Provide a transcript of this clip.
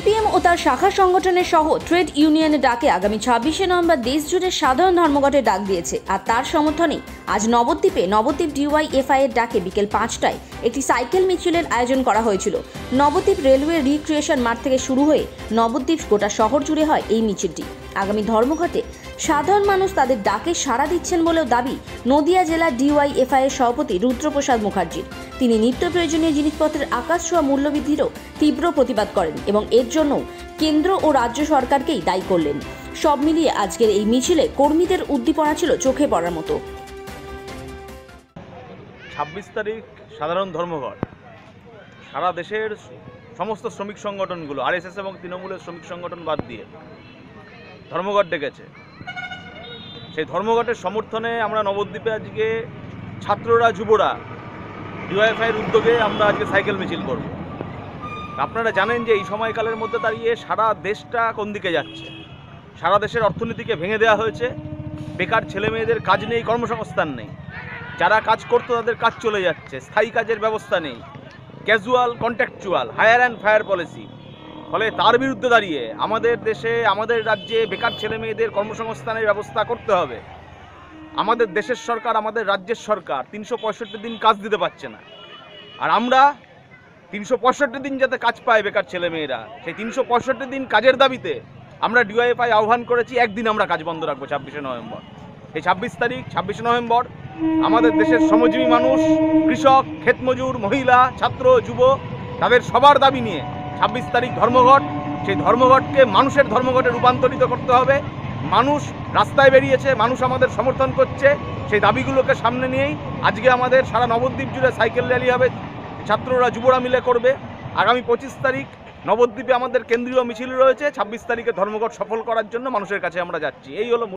CPM ও তার শাখা সংগঠনের সহ ট্রেড ইউনিয়নের ডাকে আগামী 26শে নভেম্বর দেশ জুড়ে সাধারণ ধর্মঘটের ডাক দিয়েছে। আর তার সমর্থনে আজ নবদ্বীপ ডিওয়াইএফআই এর ডাকে বিকেল 5টায় একটি সাইকেল মিছিলের আয়োজন করা হয়েছিল। নবদ্বীপ রেলওয়ে রিক্রিয়েশন মাঠ থেকে শুরু হয়ে নবদ্বীপ গোটা শহর জুড়ে হয় এই মিছিলটি। আগামী ধর্মঘটে সাধারণ মানুষ তাদের ডাকে সাড়া দিচ্ছেন বলেও দাবি নদিয়া জেলা ডিওয়াইএফআই এর সভাপতি রুদ্রপ্রসাদ মুখার্জির। তিনি নিত্য প্রয়োজনীয় জিনিসপত্রের আকাশ ছোঁয়া মূল্যবৃদ্ধিরও তীব্র প্রতিবাদ করেন এবং এর জন্য কেন্দ্র ও রাজ্য সরকারকেই দায়ী করলেন। সব মিলিয়ে আজকের এই মিছিলে কর্মীদের উদ্দীপনা ছিল চোখে পড়ার মতো। 26 তারিখ সাধারণ ধর্মঘট সারা দেশের সমস্ত শ্রমিক সংগঠনগুলো আরএসএস এবং তৃণমূলের শ্রমিক সংগঠন বাদ দিয়ে ধর্মঘট ডেকেছে। সেই ধর্মঘটের সমর্থনে আমরা নবদ্বীপে আজকে ছাত্ররা যুবরা ডিওয়াইএফআইয়ের উদ্যোগে আমরা আজকে সাইকেল মিছিল করব। আপনারা জানেন যে এই সময়কালের মধ্যে দাঁড়িয়ে সারা দেশটা কোন দিকে যাচ্ছে। সারা দেশের অর্থনীতিকে ভেঙে দেওয়া হয়েছে। বেকার ছেলে মেয়েদের কাজ নেই, কর্মসংস্থান নেই। যারা কাজ করতো তাদের কাজ চলে যাচ্ছে, স্থায়ী কাজের ব্যবস্থা নেই, casual contractual hire and fire policy. ফলে তার বিরুদ্ধে দাঁড়িয়ে আমাদের দেশে আমাদের রাজ্যে বেকার ছেলে মেয়েদের কর্মসংস্থানের ব্যবস্থা করতে হবে। আমাদের দেশের সরকার আমাদের রাজ্যের সরকার 365 দিন কাজ দিতে পারছে না। আর আমরা 365 দিন যাতে কাজ পায় বেকার ছেলে মেয়েরা, সেই 365 দিন কাজের দাবিতে আমরা ডিওয়াইএফআই আহ্বান করেছি একদিন আমরা কাজ বন্ধ রাখবো 26শে নভেম্বর। এই 26শে নভেম্বর আমাদের দেশের শ্রমজীবী মানুষ, কৃষক, ক্ষেতমজুর, মহিলা, ছাত্র, যুব তাদের সবার দাবি নিয়ে 26 তারিখ ধর্মঘট। সেই ধর্মঘটকে মানুষের ধর্মঘটে রূপান্তরিত করতে হবে। মানুষ রাস্তায় বেরিয়েছে, মানুষ আমাদের সমর্থন করছে। সেই দাবিগুলোকে সামনে নিয়েই আজকে আমাদের সারা নবদ্বীপ জুড়ে সাইকেল র্যালি হবে, ছাত্ররা যুবরা মিলে করবে। আগামী 25 তারিখ নবদ্বীপে আমাদের কেন্দ্রীয় মিছিল রয়েছে। 26 তারিখে ধর্মঘট সফল করার জন্য মানুষের কাছে আমরা যাচ্ছি। এই হলো